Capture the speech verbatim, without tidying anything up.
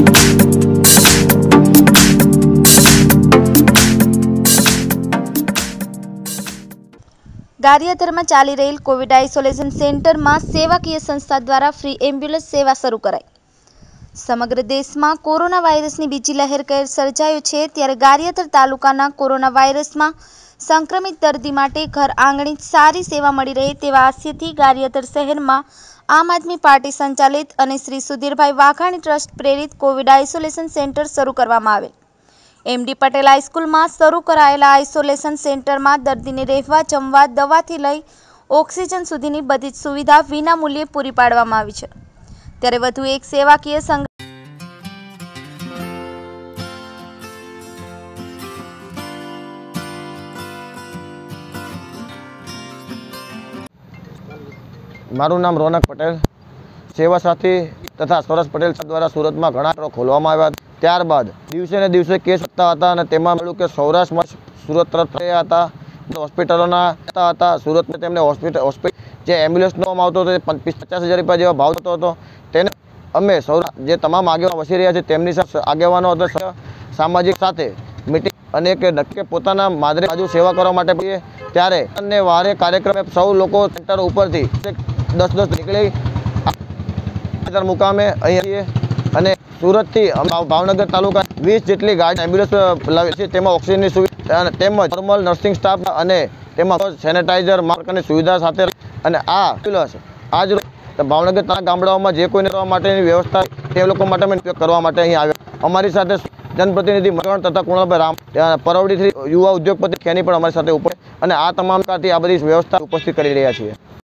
गारियाधर में चाली रहेल कोविड आइसोलेशन सेंटर में सेवाकीय संस्था द्वारा फ्री एम्ब्युलन्स सेवा शुरू कराई। समग्र देश में कोरोना वायरस की बीजी लहर कहर सर्जायो छे, त्यारे गारियाधर तालुकाना कोरोना वायरस में संक्रमित दर्दी माटे घर आंगणे सारी सेवा मळी रहे तेवा आशयथी गारियाधर शहर में आम आदमी पार्टी संचालित और श्री सुधीरभाई वाघाणी ट्रस्ट प्रेरित कोविड आइसोलेशन सेंटर शुरू करवामां आवेल। एमडी पटेल हाईस्कूल में शुरू करायेला आइसोलेशन सेंटर में दर्दी ने रहवा, जमवा, दवा थी लई ऑक्सीजन सुधीनी बधी ज सुविधा विना मूल्ये पूरी पाडवामां आवी छे। त्यारे वधु एक सेवाकीय संघ मारू नाम रोनक पटेल, सेवा साथी तथा सरस पटेल द्वारा सूरत में घणा खोलवामां आव्या। त्यारबाद दिवसे ने दिवसे केस વધતા હતા અને તેમાં મળ્યું કે સૌરાષ્ટ્રમાં સુરત તરફ રહ્યા હતા, હોસ્પિટલોના હતા સુરતને તેમને હોસ્પિટલ હોસ્પિટલ જે એમ્બ્યુલન્સનો આવતો હતો પચાસ હજાર રૂપિયા જેવા ભાવ થતો હતો તેને અમે સૌરાષ્ટ્ર જે તમામ આગેવાનો વસી રહ્યા છે તેમની સાથે આગેવાનો હતા સામાજિક સાથે મીટિંગ અને કે નક્કી પોતાના માદરે બાજુ સેવા કરવા માટે ત્યારે અને વારે કાર્યક્રમે સૌ લોકો સેન્ટર ઉપરથી દસ દસ નીકળી મુકામે અહીં અને सूरत थी भावनगर तालुका वीस जेटली गाड़ी एम्ब्युलन्स लावी छे, तेमां ऑक्सीजन सुविधा तेमज नॉर्मल नर्सिंग स्टाफ अने तेमां सेनेटाइजर मास्क अने सुविधा साथे अने आ एम्ब्युलन्स आज भावनगर तालुका गामडाओमां जे कोईने रहवा माटेनी व्यवस्था ते लोको माटे अमे उपयोग करवा माटे અહીં આવ્યા। અમારી સાથે जनप्रतिनिधि मरण तथा कुणालभाई राम परवड़ी युवा उद्योगपति खेनी पण अमारी साथे उपस्थित અને આ તમામ કાથી આ બધી વ્યવસ્થા ઉપસ્થિત કરી રહ્યા છીએ।